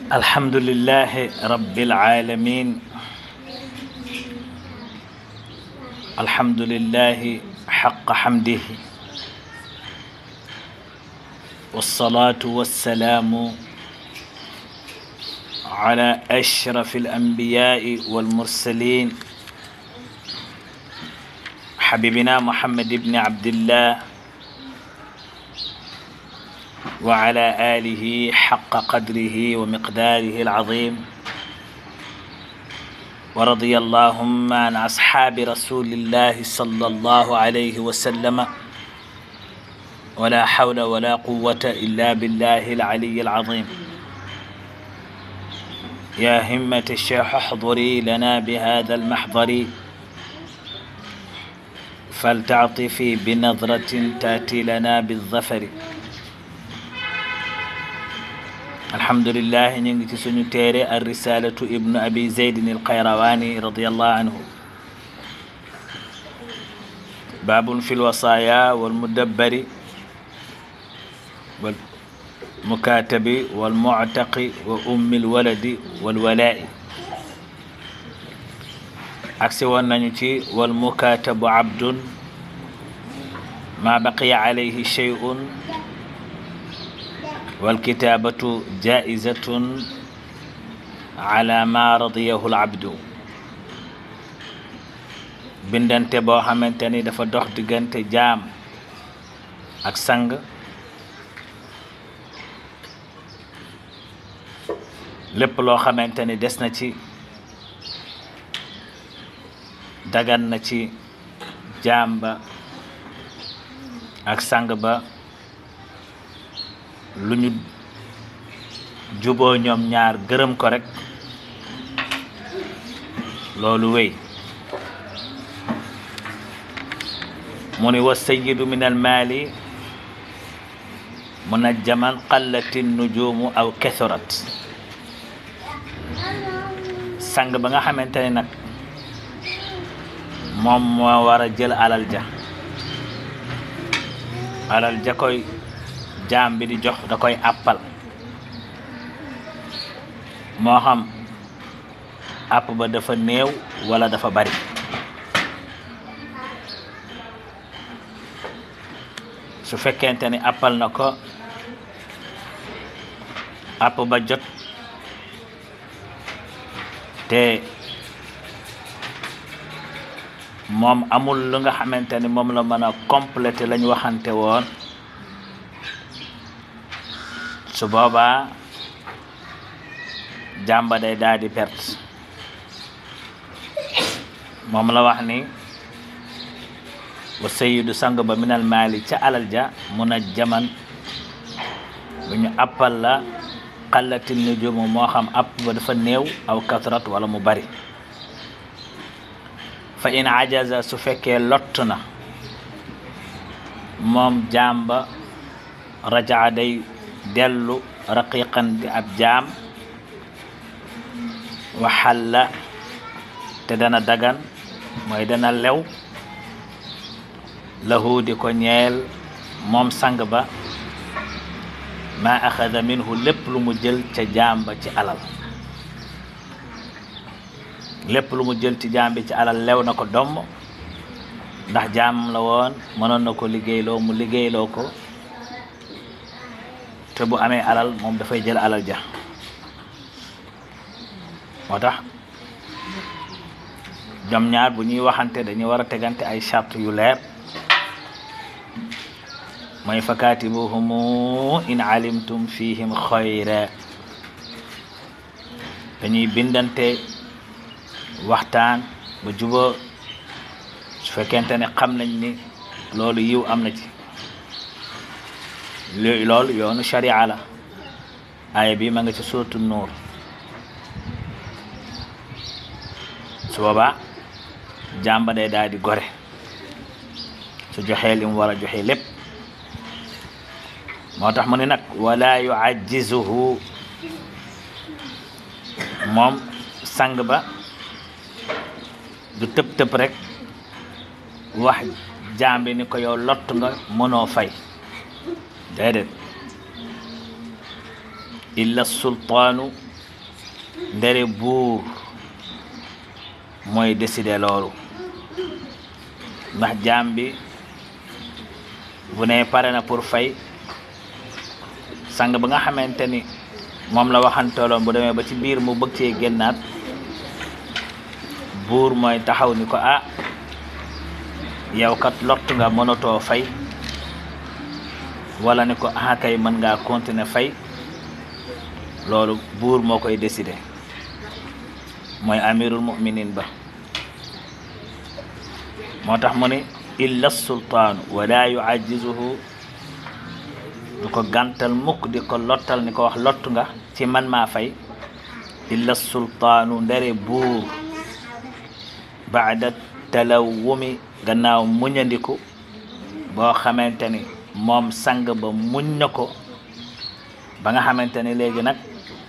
الحمد لله رب العالمين. الحمد لله حق حمده، والصلاة والسلام على أشرف الأنبياء والمرسلين حبيبنا محمد بن عبد الله وعلى آله حق قدره ومقداره العظيم، ورضي اللهم عن أصحاب رسول الله صلى الله عليه وسلم، ولا حول ولا قوة إلا بالله العلي العظيم. يا همة الشيخ احضري لنا بهذا المحضر، فلتعطفي بنظرة تأتي لنا بالظفر. الحمد لله نيجي سونو تيري الرسالة ابن أبي زيد القيرواني رضي الله عنه، باب في الوصايا والمدبر والمكاتب والمعتق وأم الولد والولاء. أكسي وننتي والمكاتب عبد ما بقي عليه شيء، والكتابة جائزة على ما رضيه العبد. bindante boo xamante ni dafa dox diggante jaam ak sang, lépp loo xamante ni des na ci dagan na ci jaam ba ak sang ba, lu ñu juboo ñoom ñaar gërëm ko rek loolu wéy. mu ni wa sayyidu min almaali munajjaman qallati nujumu aw kathurat. sang ba nga xamante ne nag moom moo war a jël alal ja koy jaam bi di jox, da koy àppal, moo xam àpp ba dafa néew wala dafa bari. su fekkente ni àppal na ko àpp ba jot te moom amul lu nga xamante ni moom la mën a compléter lañ waxante woon, su boobaa jàmba day daal di perte. moom la wax ni wa sayyidu sang ba minal maali ca alal ja munajjaman bu ñu appal la xallatin nujumu, moo xam app ba dafa néew aw kasrat wala mu bari. fa in ajaza su fekkee lott na moom jàmba rajaa day dellu raqiqan di ab jaam, waxalla te dana dagan mooy dana lew lahu di ko ñeel moom sang ba ma axada minhu lépp lu mu jël ca jaam ba ci alal. lépp lu mu jël ci jaam bi ci alal lew na ko domm, ndax jaam la woon, mënoon na ko liggéeyloo, mu liggéeyloo ko, te bu amee alal moom dafay jël alal ja. moo tax ñoom ñaar bu ñuy waxante dañuy war a tegante ay charte yu leer, mooy fakatibuhumu in alimtum fihim xayra. dañuy bindante waxtaan ba juboo su fekkente ne xam nañ ni loolu yiw am na ci. loolu yoonu sharia la. aaya bi ma nga ci suuratu nuur. su boobaa jàmba day daal di gore su joxee li mu war a joxe lépp. moo tax mu ne nag wala yuajjizuhu, moom sang ba du tëb rek wax jaam bi ni ko yow lott nga mënoo fay, déedéet. illa sultaanu ndere buur mooy décider loolu ndax jaam bi bu ne pare na pour fay sang ba nga xamante ni moom la waxanteeloon bu demee ba ci biir mu bëgg cee génnaat buur mooy taxaw ni ko yow kat lott nga mënatoo fay wala ni ko kay mën ngaa continuer fay loolu buur moo koy décider mooy amirul mu'minin ba moo tax mu ne illa sultaanu wala yu'ajjizuhu du ko gàntal mukk di ko lottal ni ko wax lottu nga ci man maa fay illa sultaanu ndere buur baada talawumi gannaaw muñandiku boo xamante ni moom sang ba muñ na ko ba nga xamante ni léegi nag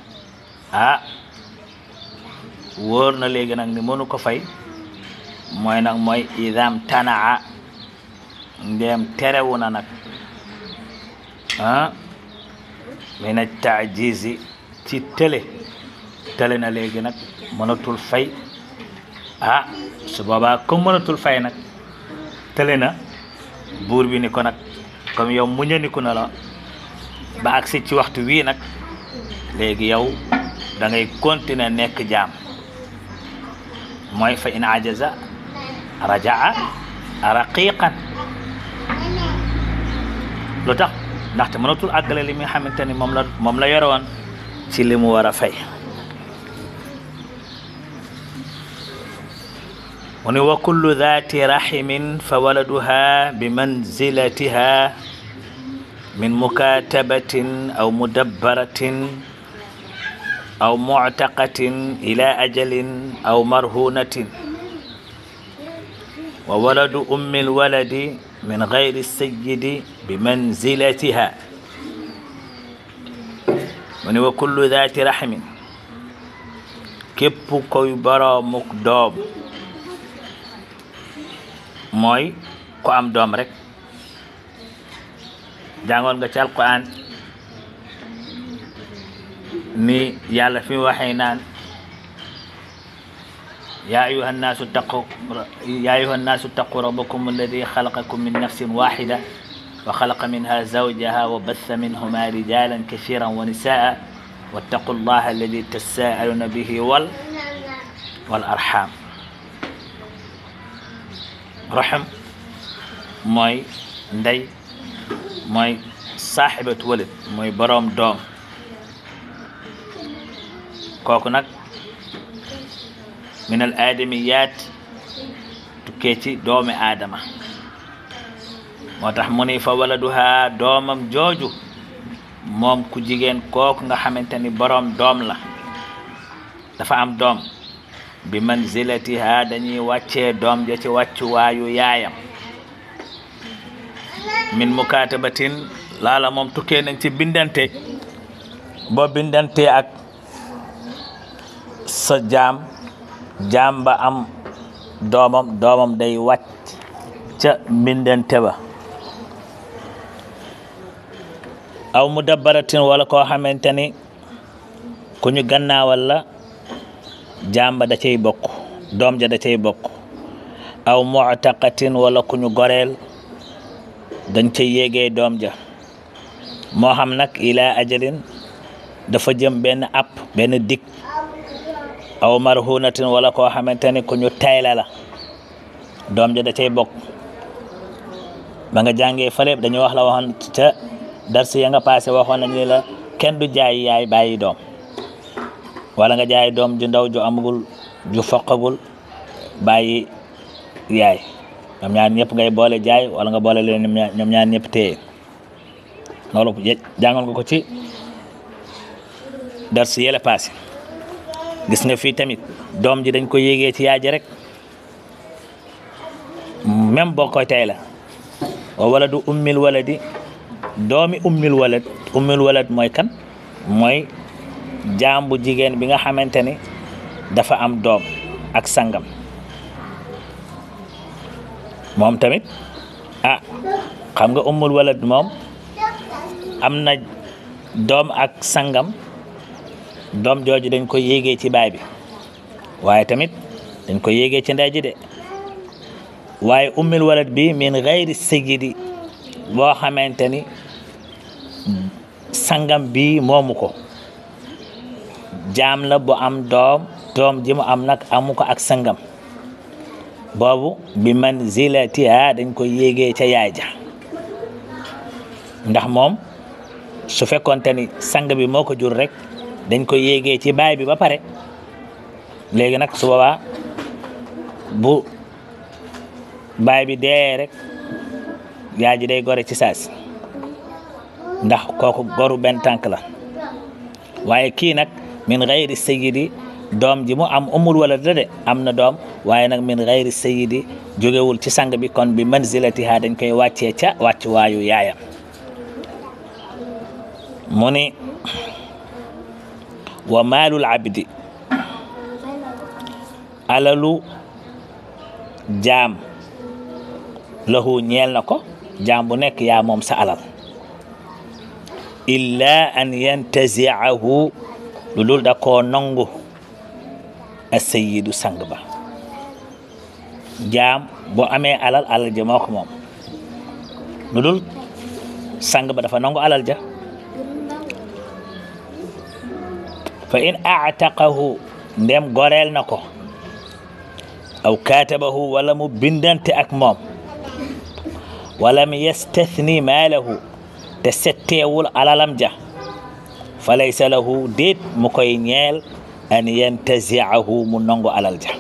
wóor na léegi nag ni mënu ko fay mooy idam tanaa ndeem terewu na nag mina taajizi ci tële na léegi nag mënatul fay su boobaa comme mënatul fay nag tële na buur bi ni ko nag comme yow muñaniku na la ba agsi ci waxtu wii nag léegi yow da ngay continuer nekk jaam mooy fa in ajaza rajaa raqiqan lu tax ndaxte mënatul àggale li nga xamante ni moom la yore woon ci li mu war a fay mu ne wa kullu dhati rahimin fa waladuha bi manzilatiha min mukatabatin aw mudabbaratin aw mu'taqatin ila ajalin aw marhunatin wa waladu ummi alwaladi min ghayri sayyidi bi manzilatiha mu ne wa kullu dhati rahimin képp koy boroomuk doom mooy ko am doom rek jàngoon nga ci alquran ni yàlla fi waxee naan yaa ayuha nnaasu ttaqu rabbakum alladi xalaqakum min nafsin waxida wa xalaqa minha zawjaha wa batha minhuma rijalan kathiran wa nisaa wattaqu llaha alladi tasaaluna bihi wal arham rahim mooy ndey mooy saaxibatu walad mooy boroom doom kooku nag min al aadamiyaat tukkee ci doomi aadama moo tax mu ni fa waladuha doomam jooju moom ku jigéen kooku nga xamante ni boroom doom la dafa am doom bi manzilatiha dañuy wàccee doom ja ci wàccuwaayu yaayam min mukatabatin laala moom tukkee nañ ci bindante boo bindante ak sa jaam ba am doomam day wàcc ca bindante ba aw mudabbaratin wala koo xamante ni ku ñu gannaawal la jaam ba da cay bokk doom ja da cay bokk aw mu'taqatin wala ku ñu goreel dañ cay yéegee doom ja moo xam nag ila ajalin dafa jëm benn app benn dik aw marhunatin wala koo xamante ni ku ñu tayla la doom ja da cay bokk ba nga jàngee fale dañu wax la waxoon ca darsi ya nga passé waxoon nañu la kenn du jaay yaay bàyyi doom wala nga jaay doom ju ndaw ju amagul ju foqagul bàyyi yaay ñoom ñaar ñëpp ngay boole jaay wala nga boole leen ñoom ñaar ñëpp téye loolu jàngoon nga ko ci darsi yële passé gis nga fii tamit doom ji dañ ko yéegee ci yaay ji rek même boo koy tey la wa waladu ummil waladi doomi ummil walad mooy kan mooy jaam bu jigéen bi nga xamante ni dafa am doom ak sangam moom tamit xam nga ummul walad moom am na doom ak sangam doom jooju dañ ko yéegee ci baay bi waaye tamit dañ ko yéegee ci ndey ji de waaye ummil walad bi min gayri sayyidi boo xamante ni sangam bi moomu ko jaam la bu am doom ji mu am nag amu ko ak sangam boobu bi manzilatiha dañ ko yéegee ca yaay ja ndax moom su fekkonte ni sang bi moo ko jur rek dañ ko yéegee ci baay bi ba pare léegi nag su boobaa bu baay bi dee rek yaay ji day gore ci saasi ndax kooku goru benn tànk la waaye kii nag min gayri sayyidi doom ji mu am umul wala de am na doom waaye nag min gayri sayyidi jógewul ci sang bi kon bi manzilatiha dañ koy wàccee ca wàccu waayu yaayam mu ni wa maalul abdi alalu jaam lahu ñeel na ko jaam bu nekk yaa moom sa alal illa an yantazi'ahu lu dul da koo nangu as-sayyidu sang ba jaam boo amee alal ja moo ko moom lu dul sang ba dafa nangu alal ja fa in a'taqahu ndem goreel na ko aw katabahu wala mu bindante ak moom walam yastathni maalahu te setteewul alalam ja fa laysa lahu déet mu koy ñeel an yantazi'ahu mu nangu alal ja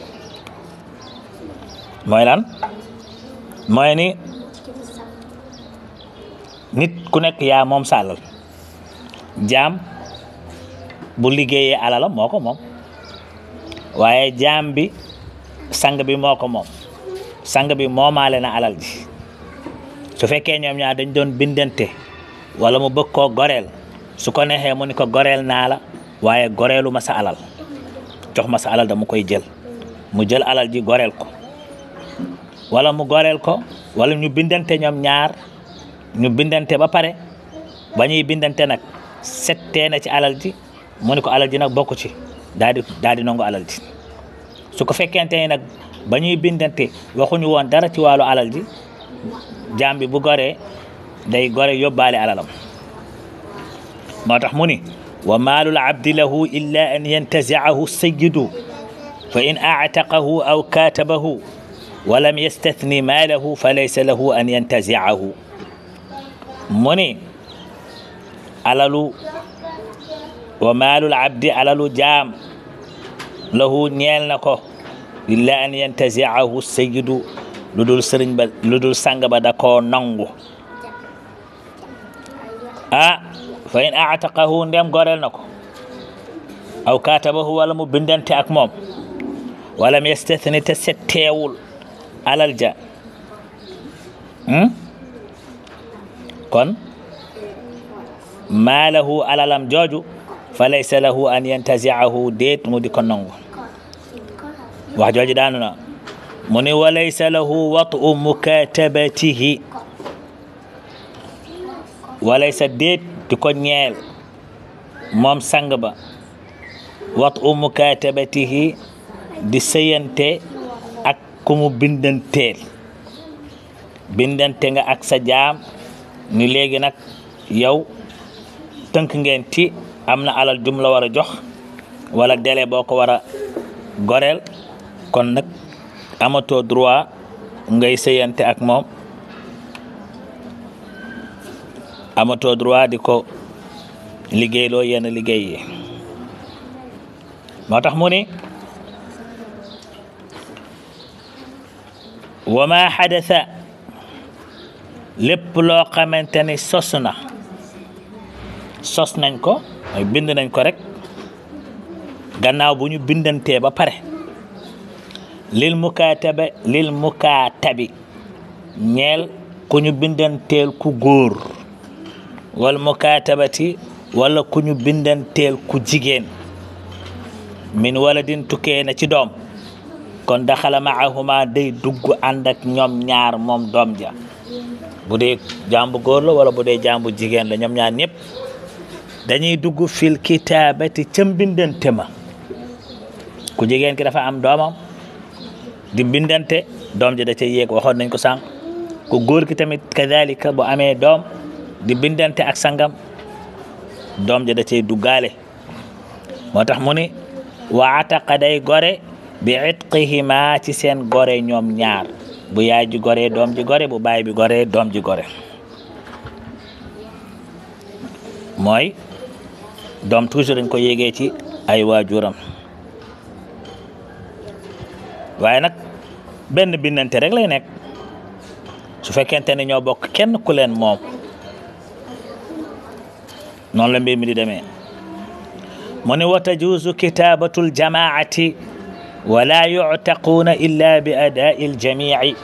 mooy lan mooy ni nit ku nekk yaa moom sa alal jaam bu liggéeyee alalam moo ko moom waaye jaam bi sang bi moo ko moom sang bi moomaale na alal ji su fekkee ñoom ñaar dañ doon bindante wala mu bëgg koo goreel su ko neexee mu ni ko goreel naa la waaye goreelu ma sa alal jox ma sa alal dama koy jël mu jël alal ji goreel ko wala mu goreel ko wala ñu bindante ñoom ñaar ñu bindante ba pare ba ñuy bindante nag settee na ci alal ji mu ni ko alal ji nag bokku ci daal di nangu alal ji su ko fekkente ni nag ba ñuy bindante waxuñu woon dara ci wàllu alal ji jaam bi bu goree day gore yóbbaale alalam moo tax mu ni wa maalul abdi lahu illa an yantazi'ahu sayyidu fa in a'taqahu aw katabahu wa lam yastathni maalahu fa laysa lahu an yantazi'ahu mu ni alalu wa maalul abdi alalu jaam lahu ñeel na ko illa an yantazi'ahu sayyidu lu dul sëriñ ba lu dul sang ba da koo nangu fa in a'taqahu ndem goreel na ko aw katabahu wala mu bindante ak moom walam yastathni te setteewul alal ja kon maalahu alalam jooju fa laysa lahu an yantazi'ahu déet mu di ko nangu wax jooju daanu na mu ni wa laysa lahu wat'u mukatabatihi wa laysa déet di ko ñeel moom sang ba wat'u mukatabatihi di sëyante ak ku mu bindanteel bindante nga ak sa jaam ni léegi nag yow tënk ngeen ci am na alal jum la war a jox wala délai boo ko war a goreel kon nag amatoo droit ngay sëyante ak moom amatoo droit di ko liggéeyloo yenn liggéey yi moo tax mu ni wa ma hadatha lépp loo xamante ni sos nañ ko mooy bind nañ ko rek gannaaw bu ñu bindantee ba pare lil mukaatabi ñeel ku ñu bindanteel ku góor wal mukaatabati wala ku ñu bindanteel ku jigéen min waladin tukkee na ci doom kon daxala maahuma day dugg ànd ak ñoom ñaar moom doom ja bu dee jàmbu góor la wala bu dee jàmbu jigéen la ñoom ñaar ñëpp dañuy dugg fil kitaabati ca mbindante ma ku jigéen ki dafa am doomam di mbindante doom ji da cay yéeg waxoon nañ ko sànq ku góor ki tamit kadhalika bu amee doom di mbindante ak sangam doom ji da cay duggaale moo tax mu ni wa ataqa day gore bi itqihima ci seen gore ñoom ñaar bu yaay ji gore doom ji gore bu baay bi gore doom ji gore mooy doom toujours dañ ko yéegee ci ay waajuram waaye nag benn bindante rek lay nekk su fekkente ne ñoo bokk kenn ku leen moom noonu la mbir mi di demee mu ne wa tajuuzu kitaabatul jamaati wala yuctaquuna illa bi adaa'i ljamici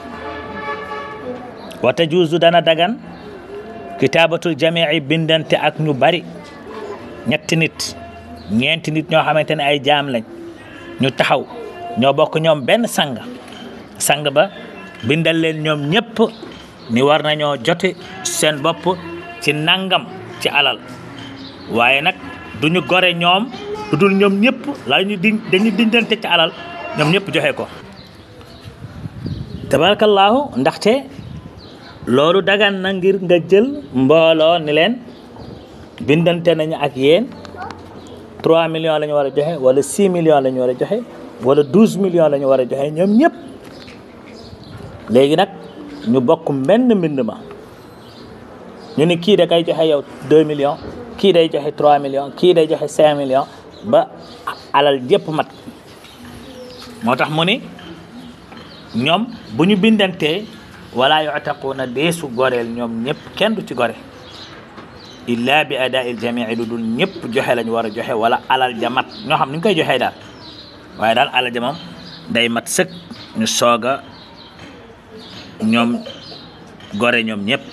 wa tajuuzu dana dagan kitaabatul jamici bindante ak ñu bari ñetti nit ñeenti nit ñoo xamante ne ay jaam lañ ñu taxaw ñoo bokk ñoom benn sang ba bindal leen ñoom ñëpp ni war nañoo jote seen bopp ci nangam ci alal waaye nag duñu gore ñoom lu dul ñoom ñëpp dañuy dindante ci alal ñoom ñëpp joxe ko tabarakallahu ndaxte loolu dagan na ngir nga jël mbooloo ni leen bindante nañu ak yéen 3 millions la ñu war a joxe wala 6 millions la ñu war a joxe wala 12 millions la ñu war a joxe ñoom ñëpp léegi nag ñu bokk menn mbind ma ñu ni kii da kay joxe yow 2 millions kii day joxe 3 millions kii day joxe 5 millions ba alal jëpp mat moo tax mu ni ñoom bu ñu bindantee wala yu'taquuna deesu goreel ñoom ñëpp kenn du ci gore illa bi adaa'il jamii lu dul ñëpp joxe lañu war a joxe wala alal ja mat ñoo xam ni ñu koy joxee daal waaye daal alal ja moom day mat sëkk ñu sooga ñoom gore ñoom ñëpp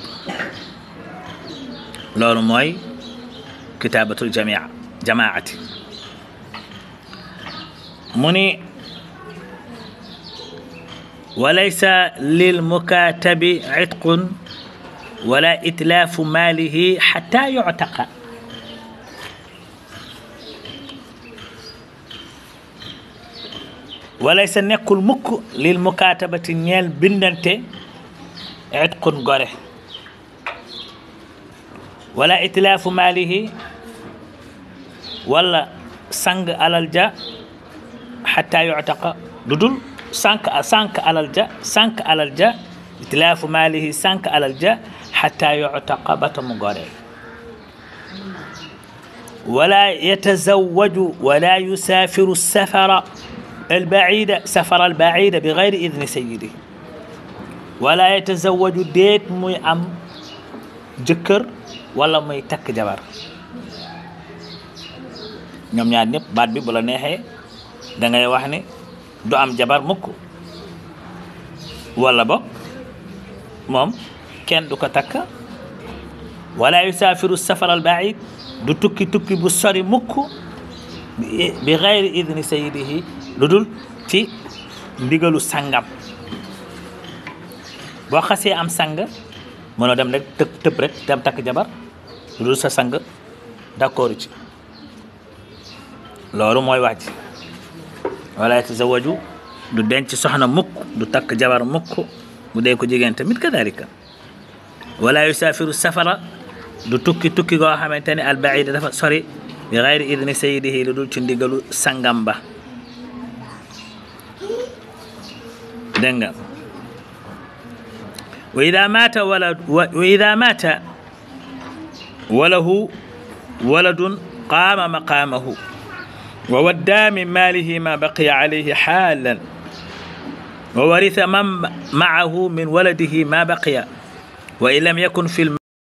loolu mooy kitaabatul jamaati mu ni walaysa lil mukatabi itqun wala itlaafu maalihi xatta yuctaqa walaysa nekkul mukk lil mukatabati ñeel bindante itqun gore wala itlaafu maalihi wala sang alal ja xatta yuctaqa lu dul sànq alal ja itlaafu maalihi sànq alal ja xatta yuctaqa bata mu gore wala yatazawwaju wala yusaafiru safara albaciida bi gayri idni sayyidihi wala yatazawwaju déet muy am jëkkër wala muy takk jabar ñoom ñaar ñëpp baat bi bu la neexee da ngay wax ni du am jabar mukk wala bokk moom kenn du ko takk wala yusaafiru safar al baid du tukki bu sori mukk bi gayri idni sayyidihi lu dul ci ndigalu sangam boo xasee am sang mënoo dem rek tëb rek dem takk jabar lu dul sa sang d'accord ci loolu mooy wax ji wala yatazawwaju du denc soxna mukk du takk jabar mukk bu dee ko jigéen tamit kadalika wala yusaafiru safara du tukki goo xamante ne albaida dafa sori bi gayri idni sayyidihi lu dul ci ndigalu sangam ba dégg nga wa ida maata walahu waladun qaama maqaamahu wa wadda min maalihi ma baqiya alayhi xaalan wa waritha man maahu min waladihi ma baqiya wa in lam yakun fi